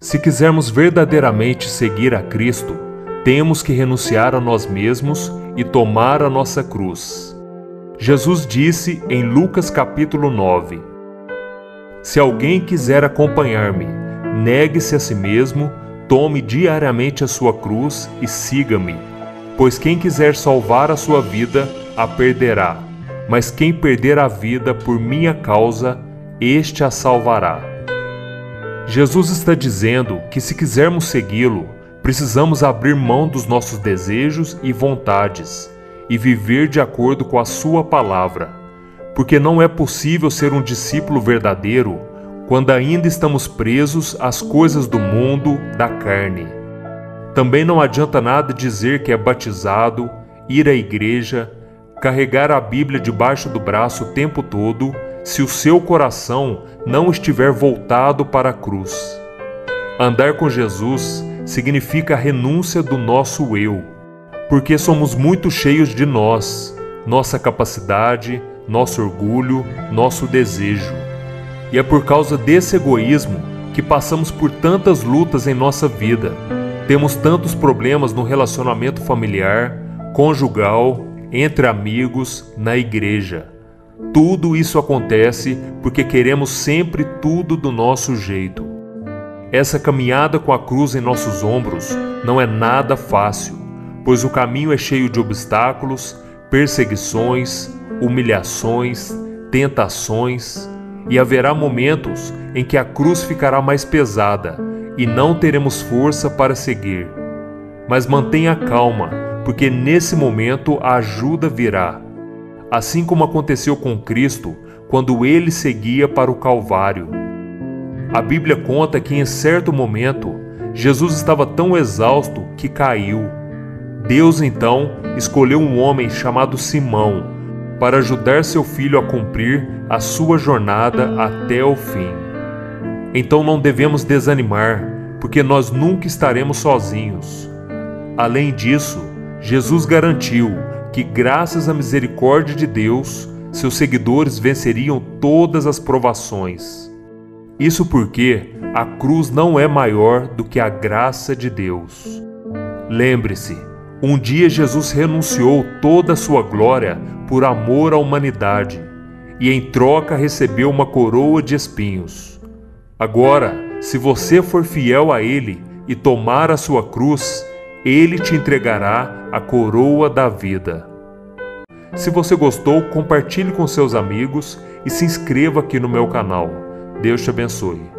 Se quisermos verdadeiramente seguir a Cristo, temos que renunciar a nós mesmos e tomar a nossa cruz. Jesus disse em Lucas capítulo 9: Se alguém quiser acompanhar-me, negue-se a si mesmo, tome diariamente a sua cruz e siga-me. Pois quem quiser salvar a sua vida, a perderá. Mas quem perder a vida por minha causa, este a salvará. Jesus está dizendo que se quisermos segui-lo, precisamos abrir mão dos nossos desejos e vontades e viver de acordo com a sua palavra, porque não é possível ser um discípulo verdadeiro quando ainda estamos presos às coisas do mundo, da carne. Também não adianta nada dizer que é batizado, ir à igreja, carregar a Bíblia debaixo do braço o tempo todo, se o seu coração não estiver voltado para a cruz. Andar com Jesus significa a renúncia do nosso eu, porque somos muito cheios de nós, nossa capacidade, nosso orgulho, nosso desejo. E é por causa desse egoísmo que passamos por tantas lutas em nossa vida. Temos tantos problemas no relacionamento familiar, conjugal, entre amigos, na igreja. Tudo isso acontece porque queremos sempre tudo do nosso jeito. Essa caminhada com a cruz em nossos ombros não é nada fácil, pois o caminho é cheio de obstáculos, perseguições, humilhações, tentações, e haverá momentos em que a cruz ficará mais pesada e não teremos força para seguir. Mas mantenha calma, porque nesse momento a ajuda virá. Assim como aconteceu com Cristo quando ele seguia para o Calvário. A Bíblia conta que em certo momento Jesus estava tão exausto que caiu. Deus então escolheu um homem chamado Simão para ajudar seu filho a cumprir a sua jornada até o fim. Então não devemos desanimar, porque nós nunca estaremos sozinhos. Além disso, Jesus garantiu que, graças à misericórdia de Deus, seus seguidores venceriam todas as provações. Isso porque a cruz não é maior do que a graça de Deus. Lembre-se, um dia Jesus renunciou toda a sua glória por amor à humanidade e em troca recebeu uma coroa de espinhos. Agora, se você for fiel a Ele e tomar a sua cruz, Ele te entregará a coroa da vida. Se você gostou, compartilhe com seus amigos e se inscreva aqui no meu canal. Deus te abençoe.